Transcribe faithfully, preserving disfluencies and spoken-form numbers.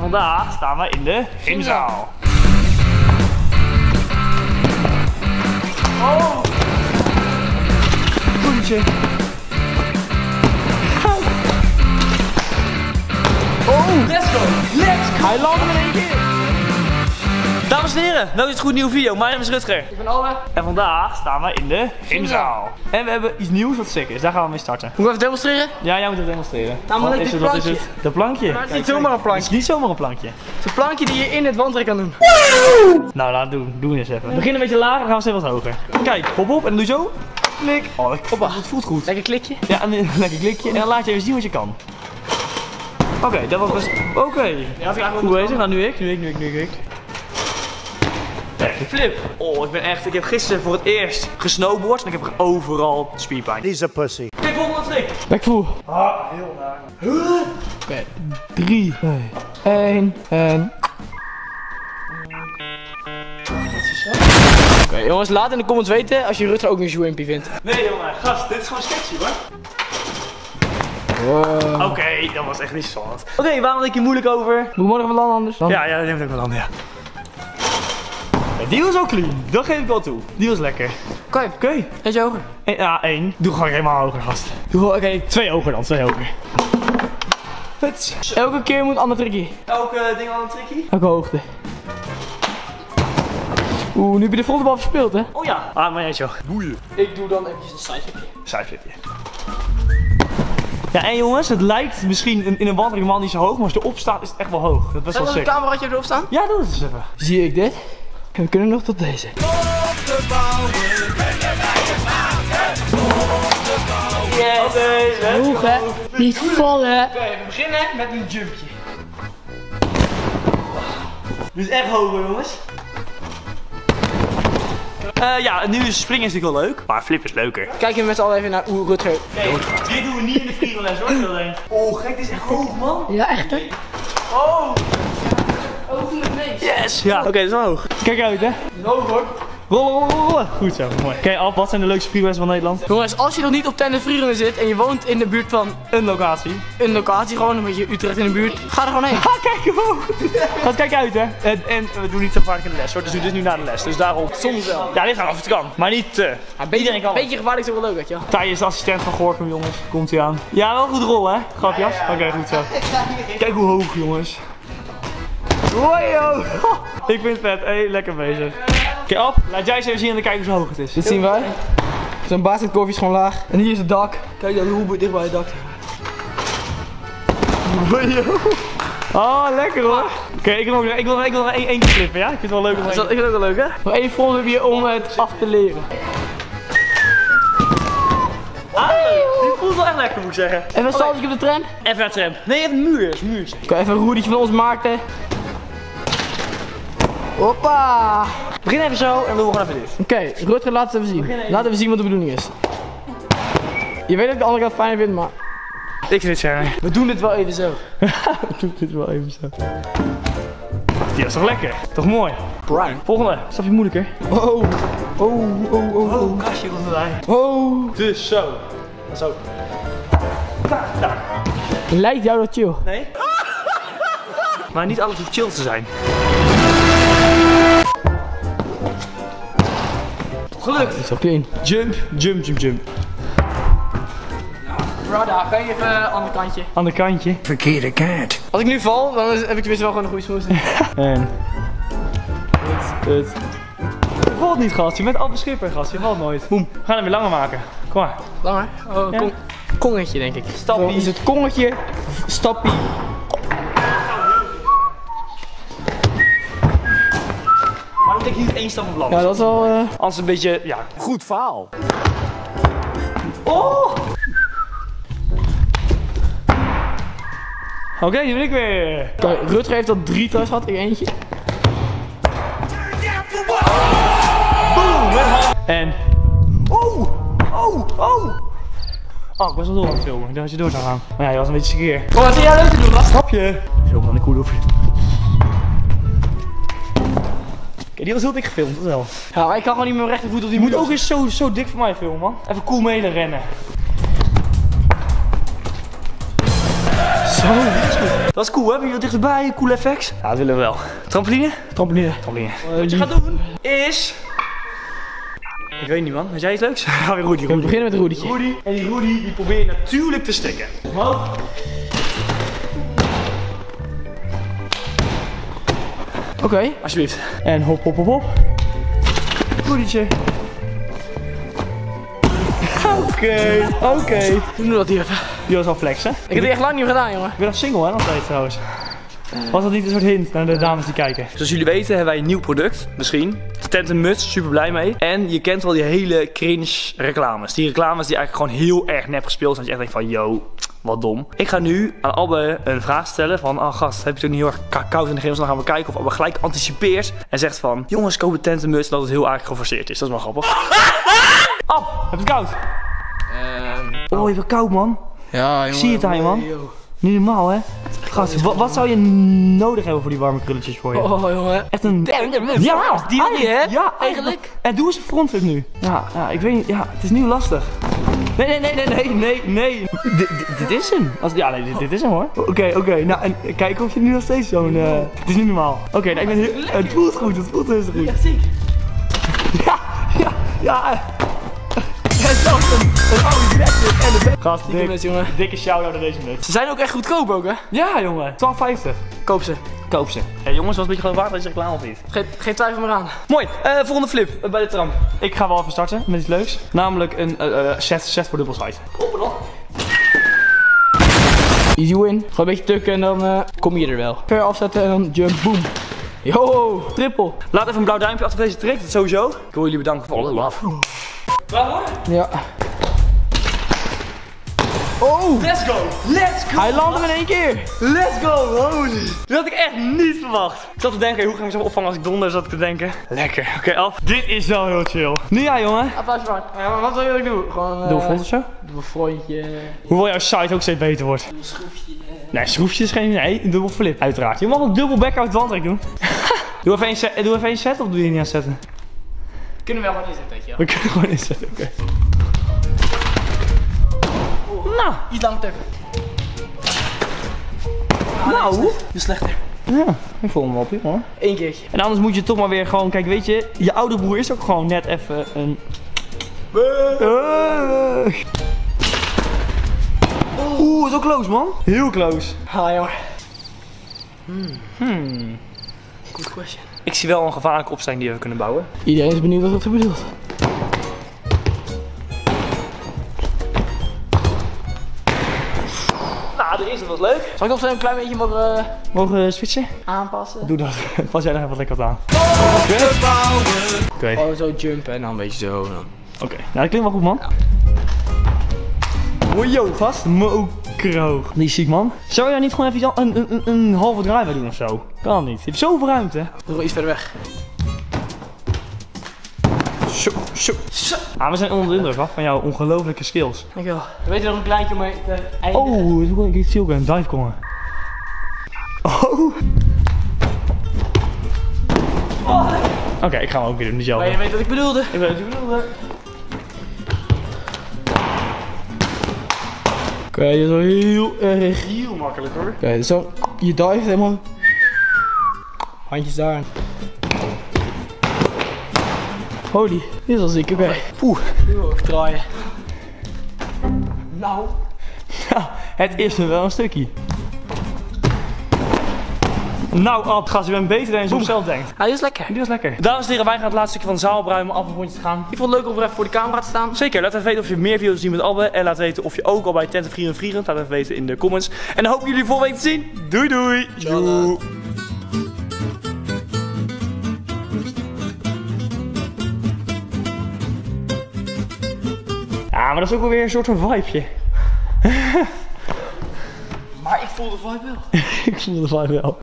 Vandaag staan we in de gymzaal. Oh! Koentje. Oh! Let's go! Let's go! Hij landt in één keer! Dames en heren, welkom bij een goed nieuwe video. Mijn naam is Rutger. Ik ben Alle. En vandaag staan we in de gymzaal. En we hebben iets nieuws wat sick is. Daar gaan we mee starten. Moet ik even demonstreren? Ja, jij moet het demonstreren. Namelijk Wat is dit het? Wat is plankje. het? Dat plankje. Maar het is niet zomaar een plankje. Het is niet zomaar een plankje. Het is een plankje die je in het wandrek kan doen. Nou, laat doen. Doe eens even. We beginnen een beetje lager, dan gaan we steeds wat hoger. Kijk, hop op en dan doe je zo. Klik. Oh, dat, hoppa, dat voelt goed. Lekker klikje. Ja, en een lekker klikje. En dan laat je even zien wat je kan. Oké, okay, dat was best... Oké. Okay. Ja, goed bezig. Nou, nu ik, nu ik, nu ik, nu ik. De flip. Oh, ik ben echt... Ik heb gisteren voor het eerst gesnowboard en ik heb overal spierpijn. He's a pussy. Kijk, volgende trick. Backvoer. Ah, heel naar. Oké, okay. drie, twee, één en... Oké, okay, jongens, laat in de comments weten als je Rutger ook een joeimpie vindt. Nee, jongen, gast, dit is gewoon sketchy, hoor. Wow. Oké, okay, dat was echt niet spannend. Oké, okay, waarom denk je moeilijk over? Moet ik morgen even landen anders? Dan? Ja, ja, dat neemt ook wel aan, ja. Ja. Die was ook clean, dat geef ik wel toe. Die was lekker. Oké, okay. Oké. Okay. Eentje hoger. E ja, één. Doe gewoon helemaal hoger, gast. Doe gewoon, oké. Okay. Twee hoger dan, twee hoger. Huts. Elke keer moet een ander trickje. Elke ding al een trickje? Elke hoogte. Oeh, nu heb je de frontbal verspeeld, hè? Oh ja. Ah, maar jij zo. Boeien. Ik doe dan eventjes een sideflipje. Sideflipje. Ja, en jongens, het lijkt misschien in, in een wandering helemaal niet zo hoog, maar als je erop staat is het echt wel hoog. Dat is best wel sick. Zal een cameraatje erop staan? Ja, doe het eens even. Zie ik dit? En we kunnen nog tot deze. Op de bouwen, kunnen wij het maken. Op de bouwen. Yes. Oké, okay, hoog hè? Niet vallen. Oké, okay, we beginnen met een jumpje. Dit is echt hoog hoor, jongens. Uh, ja, nu is springen is natuurlijk wel leuk, maar flip is leuker. Kijk even met z'n allen even naar hoe Rutger. Nee, dit doen we niet in de vliegenles hoor, zo denk. Oh, gek, dit is echt hoog, man. Ja, echt hè? Oh! Oh, doe het meest. Yes! Ja, oké, okay, dat is wel hoog. Kijk uit, hè? Hoog hoor. Rollen, rollen, rollen. Goed zo, mooi. Kijk af, wat zijn de leukste freeways van Nederland? Jongens, als je nog niet op Tende Vliegen zit en je woont in de buurt van een locatie, een locatie gewoon, een beetje Utrecht in de buurt, ga er gewoon heen. Ga kijk omhoog. Gaat kijk uit, hè? En, en we doen niet zo vaak in de les hoor, dus dit is nu na de les. Dus daarom. Soms wel. Ja, dit gaat af het kan, maar niet te. Ja, beetje, een beetje gevaarlijk is ook wel leuk, weet je wel. Thij is de assistent van Gorkum, jongens. Komt hij aan. Ja, wel goed rollen, hè? Grapjas? Oké, okay, goed zo. Kijk hoe hoog, jongens. Wow, ik vind het vet. Hey, lekker bezig. Oké, op. Laat jij eens even zien en dan kijken hoe hoog het is. Dit zien wij. Zo'n basketkoffer is gewoon laag. En hier is het dak. Kijk dan hoe dicht bij het dak. Oh, lekker hoor. Oké, okay, ik wil nog ik wil, ik wil één, één keer flippen, ja? Ik vind het wel leuk om ja, Ik vind het ook wel leuk, hè? Nog één volgende weer om het af te leren. Ah, die voelt wel echt lekker, moet ik zeggen. Even een saltje op de tram. Even naar de tram. Nee, even een muur. Een muurtje. Oké, even een roertje van ons Maarten. Hoppa! Begin even zo en we doen gewoon even dit. Oké, okay, Rutger, laat het even zien. Laat even zien wat de bedoeling is. Je weet dat ik de andere kant fijn vind, maar... Ik vind het fijn. We doen dit wel even zo. We doen dit wel even zo. Die is toch lekker? Toch mooi? Brian. Volgende. Stapje moeilijker. Oh. Oh, oh, oh, oh. Oh, kastje komt erbij. Oh. Dus zo. Zo. Daar, daar. Lijkt jou dat chill? Nee. Maar niet alles hoeft chill te zijn. Gelukt. Dat is wel clean. Jump, jump, jump, jump. Brada, kan je even uh, ander kantje? Ander kantje. Verkeerde kaart. Als ik nu val, dan is, heb ik tenminste wel gewoon een goede smoothie. En. Het, het. Je valt niet, gast. Je bent al beschikbaar, gast. Je valt nooit. Boem. We gaan hem weer langer maken. Kom maar. Langer? Oh, ja. Kong, kongetje denk ik. Stappie. Zo is het kongetje. Stappie. Maar dan denk je niet één stap op land. Ja, dat is wel... Uh... Anders een beetje, ja. Goed verhaal. Oh! Oké, okay, nu ben ik weer. Kijk, Rutger heeft al drie thuis gehad, ik eentje. Boom! Met hand. En. Oh! Oh! Oh! Oh, ik was wel door aan het filmen. Ik dacht dat je door zou gaan. Maar ja, je was een beetje sekeer. Oh, wat vind jij leuk te doen, gast? Stapje! Zo van een cool hoefje. Kijk, die was heel dik gefilmd, dat wel. Ja, maar ik kan gewoon niet met mijn rechtervoet op die Je moet moeder. ook eens zo, zo dik voor mij filmen, man. Even cool mee rennen. Zo, dat is goed. Dat is cool, hè? Hier dichterbij, cool effects. Ja, dat willen we wel. Trampoline? Trampoline. Trampoline. Wat je gaat doen is... Ik weet niet, man. Weet jij iets leuks? Gaan we Rudy. We beginnen met een Rudytje. Rudy. En die Rudy die probeer je natuurlijk te stikken. Omhoog. Oké. Okay. Alsjeblieft. En hop, hop, hop, hop. Rudytje. Oké, oké. Okay. Doe dat hier even. Die was al flex, hè? Ik heb het echt lang niet gedaan, jongen. Ik ben nog single, hè, nog steeds trouwens. Was dat niet een soort hint naar de dames die kijken? Zoals jullie weten hebben wij een nieuw product, misschien. De tent en muts, super blij mee. En je kent wel die hele cringe reclames. Die reclames die eigenlijk gewoon heel erg nep gespeeld zijn. Dat je echt denkt van, yo, wat dom. Ik ga nu aan Abbe een vraag stellen van, oh gast, heb je het ook niet heel erg koud in de gym? Dan gaan we kijken of Abbe gelijk anticipeert en zegt van, jongens, koop de tent en muts, dat het heel erg geforceerd is. Dat is wel grappig. Ab, heb je het koud? Um, oh, je bent koud, man. Ja, jongen. Zie je het aan je, man? Niet normaal, hè? Gast, wat, wat zou je nodig hebben voor die warme krulletjes voor je? Oh, jongen. Echt een... Ja, die wil je, hè? Ja, eigenlijk. En doe eens een frontflip nu. Ja, ja, ik weet niet. Ja, het is nu lastig. Nee, nee, nee, nee, nee, nee, nee. D dit is hem. Als, ja, nee, dit, dit is hem, hoor. Oké, okay, oké. Okay. Nou, en kijk of je nu nog steeds zo'n... Uh... Het is niet normaal. Oké, okay, nou, ik ben heel... Het voelt goed, het voelt heel goed. Echt ziek. Ja, ja, ja. En zelfs een, een oude en de bek. Gast, dik, met, jongen. Dikke shout-out naar deze nut. Ze zijn ook echt goedkoop ook, hè? Ja, jongen. twaalf vijftig. Koop ze. Koop ze. Hey, jongens, was een beetje gewoon waard dat je reclame of niet? Geen, geen twijfel meer aan. Mooi. Uh, volgende flip uh, bij de tram. Ik ga wel even starten met iets leuks. Namelijk een uh, uh, set, set voor dubbel side. Open dan. Easy win. Gewoon een beetje tukken en dan uh, kom je er wel. Ver afzetten en dan jump, boom. Yo, triple. Laat even een blauw duimpje achter deze trick, dat sowieso. Ik wil jullie bedanken voor alle love. Klaar hoor? Ja. Oh! Let's go! Let's go! Hij landde hem in één keer! Let's go! Holy! Dat had ik echt niet verwacht. Ik zat te denken, hoe ga ik mezelf opvangen als ik donder, zat ik te denken. Lekker. Oké, okay, af. Dit is wel heel chill. Nu ja, jongen. Applaus maar. Ja, maar wat wil je ook doen? Gewoon... Uh, doe een front of zo? Doe een frontje. Hoe wil jouw side ook steeds beter wordt? Doe een schroefje. Nee, schroefje is geen... Nee, een dubbel flip. Uiteraard. Je mag een dubbel back-out wandtrek doen. Doe even één set, doe even één set of doe je niet aan zetten? Kunnen we wel gewoon inzetten, weet je wel. We kunnen gewoon inzetten, oké. Okay. Oh. Nou, iets langer tukken. Ah, nou, nee, is slechter. Ja, ik voel hem op, hoor. Eén keertje. En anders moet je toch maar weer gewoon, kijk, weet je, je oude broer is ook gewoon net even een... Oeh, is ook close, man. Heel close. Ah, jongen. Hmm. Hmm. Good question. Ik zie wel een gevaarlijke opstelling die we kunnen bouwen. Iedereen is benieuwd wat dat bedoelt. Nou, de eerste was leuk. Zal ik nog een klein beetje mogen, uh, mogen switchen? Aanpassen? Doe dat. Pas jij nog even wat lekker wat aan. Oké. Okay. Oh, zo jumpen en dan een beetje zo. Oké. Okay. Nou, dat klinkt wel goed, man. Ja. Hoi, yo, gast. Mokro. Die is ziek, man. Zou je daar niet gewoon even een, een, een, een halve drive doen of zo? Kan niet. Je hebt zoveel ruimte. Doe wel iets verder weg. Zo, zo, zo. Ah, we zijn onder de indruk af van jouw ongelofelijke skills. Dankjewel. We weten nog een kleintje om mee te eindigen. Oh, ik zie ook een dive komen. Oh. oh. Oké, okay, ik ga hem ook weer doen, dezelfde. Maar je weet wat ik bedoelde. Ik weet wat je bedoelde. Oké, okay, dit is wel heel erg. Heel makkelijk hoor. Oké, okay, dus zo, je dive helemaal. Handjes daar. Holy, dit is al ziek, oké. Okay. Poeh. Nu even draaien. Nou. Ja, het is er wel een stukje. Nou, Ab, gast, je bent beter dan je zo zelf denkt. Ja, dit is lekker. Dit is lekker. Dames en heren, wij gaan het laatste stukje van de zaal opruimen, af een rondje te gaan. Ik vond het leuk om er even voor de camera te staan. Zeker, laat even weten of je meer video's ziet met Abbe. En laat weten of je ook al bij Tent en Vrienden Vliegend. Laat even weten in de comments. En dan hoop ik jullie volgende week te zien. Doei doei. Doei. Ja, maar dat is ook wel weer een soort van vibeje. Maar ik voel de vibe wel. Ik voel de vibe wel.